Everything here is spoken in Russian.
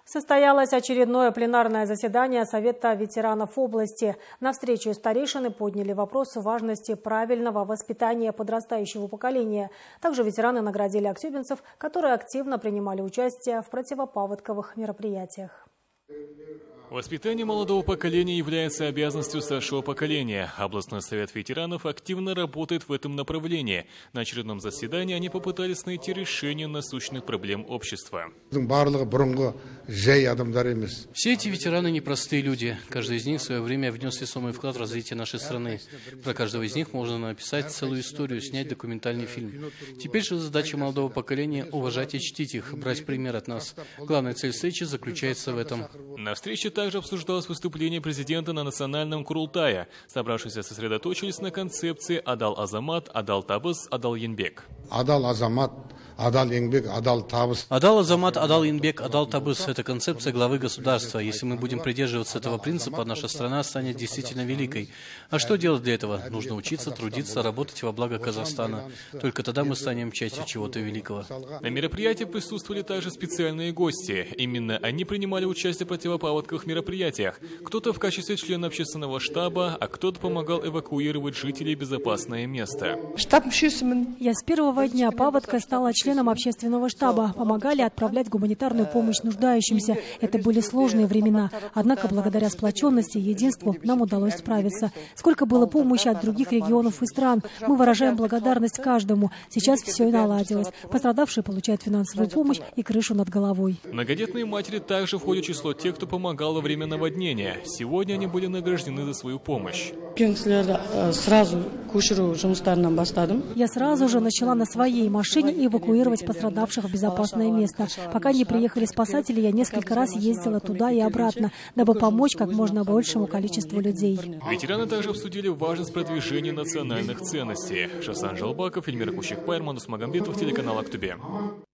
Состоялось очередное пленарное заседание Совета ветеранов области. На встрече старейшины подняли вопрос важности правильного воспитания подрастающего поколения. Также ветераны наградили актюбинцев, которые активно принимали участие в противопаводковых мероприятиях. Воспитание молодого поколения является обязанностью старшего поколения. Областной совет ветеранов активно работает в этом направлении. На очередном заседании они попытались найти решение насущных проблем общества. Все эти ветераны непростые люди. Каждый из них в свое время внес весомый вклад в развитие нашей страны. Про каждого из них можно написать целую историю, снять документальный фильм. Теперь же задача молодого поколения – уважать и чтить их, брать пример от нас. Главная цель встречи заключается в этом. На встрече также обсуждалось выступление президента на национальном Курултае. Собравшиеся сосредоточились на концепции «Адал Азамат, Адал Табыс, Адал Янбек». Адал Азамат, Адал Янбек, Адал Табыс. Адал Азамат, Адал Янбек, Адал Табыс – это концепция главы государства. Если мы будем придерживаться этого принципа, наша страна станет действительно великой. А что делать для этого? Нужно учиться, трудиться, работать во благо Казахстана. Только тогда мы станем частью чего-то великого. На мероприятии присутствовали также специальные гости. Именно они принимали участие в противопаводковых мероприятиях. Кто-то в качестве члена общественного штаба, а кто-то помогал эвакуировать жителей в безопасное место. Я с первого дня паводка стала членом общественного штаба. Помогали отправлять гуманитарную помощь нуждающимся. Это были сложные времена. Однако благодаря сплоченности и единству нам удалось справиться. Сколько было помощи от других регионов и стран. Мы выражаем благодарность каждому. Сейчас все наладилось. Пострадавшие получают финансовую помощь и крышу над головой. Многодетные матери также входят в число тех, кто помогал во время наводнения. Сегодня они были награждены за свою помощь. Я сразу же начала на своей машине эвакуировать пострадавших в безопасное место. Пока не приехали спасатели, я несколько раз ездила туда и обратно, дабы помочь как можно большему количеству людей. Ветераны также обсудили важность продвижения национальных ценностей. Шасан Жалбаков, Эльмира Кущекбай, Манус Магомедов, телеканал Актубе.